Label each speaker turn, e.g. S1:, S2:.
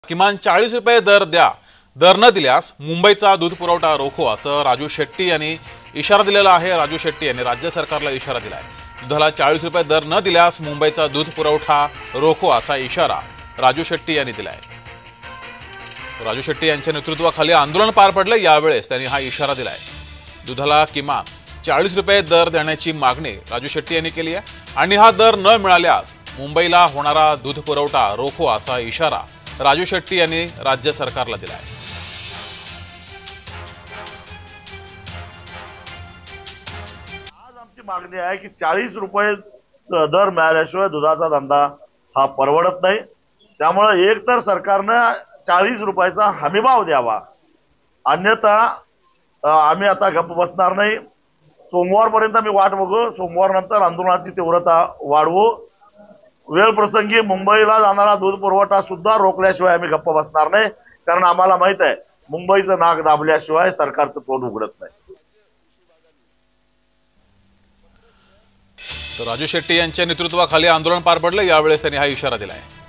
S1: किमान 40 रुपये दर द्या, दर न दिल्यास मुंबईचा दूध पुरवठा रोखू असं राजू शेट्टी यांनी इशारा दिलेला आहे। राजू शेट्टी यांनी राज्य सरकारला इशारा दिलाय। दुधाला 40 रुपये दर न दिल्यास मुंबईचा दूध पुरवठा रोखू असा इशारा राजू शेट्टी यांनी दिलाय। राजू शेट्टी यांच्या नेतृत्वाखाली आंदोलन पार पडले, यावेळेस त्यांनी हा इशारा दिलाय। दुधाला किमान 40 रुपये दर देण्याची मागणी राजू शेट्टी यांनी केली आहे आणि हा दर न मिळाल्यास मुंबईला होणारा दूध पुरवठा रोखू असा इशारा राजू शेट्टी यांनी राज्य सरकारला दिलाय।
S2: आज आमची मागणी आहे की 40 रुपये दर मिळाल्याशिवाय दुधाचा धंदा हा परवडत नाही। त्यामुळे एक तर सरकारनं 40 रुपयाचा हमीभाव द्यावा, अन्यथा आम्ही आता गप्प बसणार नाही। सोमवारपर्यंत आम्ही वाट बघू, सोमवार नंतर आंदोलनाची तीव्रता वाढवू। वेळ प्रसंगी मुंबईला जाणारा दूध पुरवठा सुद्धा रोखल्याशिवाय आम्ही गप्प बसणार नाही, कारण आम्हाला माहित आहे मुंबईचं नाक दाबल्याशिवाय सरकारचं तोंड उघडत नाही।
S1: तर राजू शेट्टी यांच्या नेतृत्वाखाली आंदोलन पार पडले, यावेळेस त्यांनी हा इशारा दिलाय।